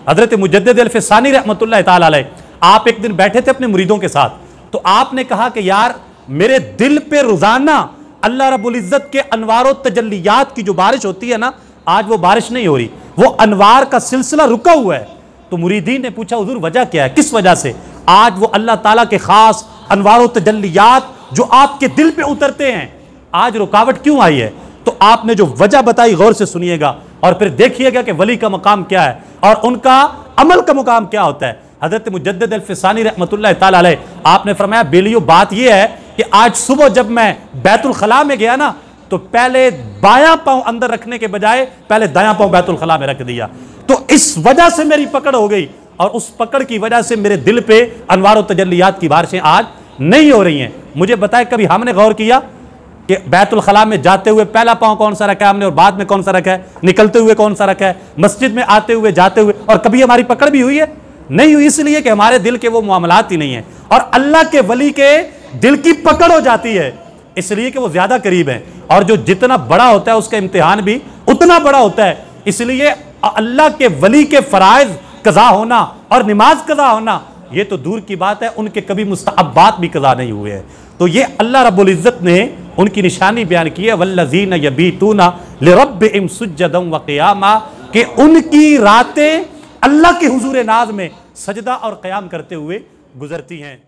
हजरत मुजद्दिद अल-फ़सानी रहमतुल्लाह ताला अलैह, आप एक दिन बैठे थे अपने मुरीदों के साथ, तो आपने कहा कि यार मेरे दिल पे रोजाना अल्लाह रब्बुल इज्जत के अनवार और तजल्लियात की जो बारिश होती है ना, आज वो बारिश नहीं हो रही, वो अनवार का सिलसिला रुका हुआ है। तो मुरीदीन ने पूछा हुजूर वजह क्या है, किस वजह से आज वो अल्लाह ताला के खास अनवार और तजल्लियात जो आपके दिल पे उतरते हैं, आज रुकावट क्यों आई है? तो आपने जो वजह बताई गौर से सुनिएगा और फिर देखिएगा कि वली का मकाम क्या है और उनका अमल का मुकाम क्या होता है। हजरत मुजद्दिद अल-फ़सानी रहमतुल्लाह ताला अलैह, आपने फरमाया बेलियो बात यह है कि आज सुबह जब मैं बैतुल खला में गया ना, तो पहले बायां पांव अंदर रखने के बजाय पहले दायां पांव बैतुल खला में रख दिया, तो इस वजह से मेरी पकड़ हो गई और उस पकड़ की वजह से मेरे दिल पे अनवार और तजल्लियात की बारिशें आज नहीं हो रही हैं। मुझे बताए कभी हमने गौर किया कि बैतुल खला में जाते हुए पहला पांव कौन सा रखा है हमने और बाद में कौन सा रखा है, निकलते हुए कौन सा रखा है, मस्जिद में आते हुए जाते हुए, और कभी हमारी पकड़ भी हुई है? नहीं हुई, इसलिए कि हमारे दिल के वो मामलात ही नहीं है। और अल्लाह के वली के दिल की पकड़ हो जाती है इसलिए कि वो ज्यादा करीब है, और जो जितना बड़ा होता है उसका इम्तिहान भी उतना बड़ा होता है। इसलिए अल्लाह के वली के फराइज कज़ा होना और नमाज कज़ा होना ये तो दूर की बात है, उनके कभी मुस्तहब्बात भी कज़ा नहीं हुए हैं। तो ये अल्लाह रब्बुल इज्जत ने उनकी निशानी बयान की है, वल्लज़ीन यबीतूना लिरब्बिहिम सुज्जदन व क़ियामा, कि उनकी रातें अल्लाह के हुजूर नाज में सजदा और क़याम करते हुए गुजरती हैं।